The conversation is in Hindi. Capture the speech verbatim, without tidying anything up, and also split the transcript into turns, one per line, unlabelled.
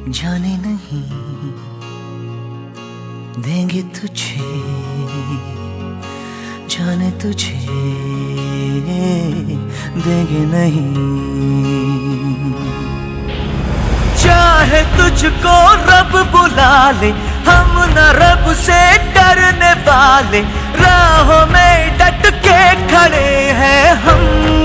जाने नहीं देंगे तुझे, जाने तुझे देंगे नहीं। चाहे तुझको रब बुला ले, हम न रब से डरने वाले, राहों में डट के खड़े हैं हम।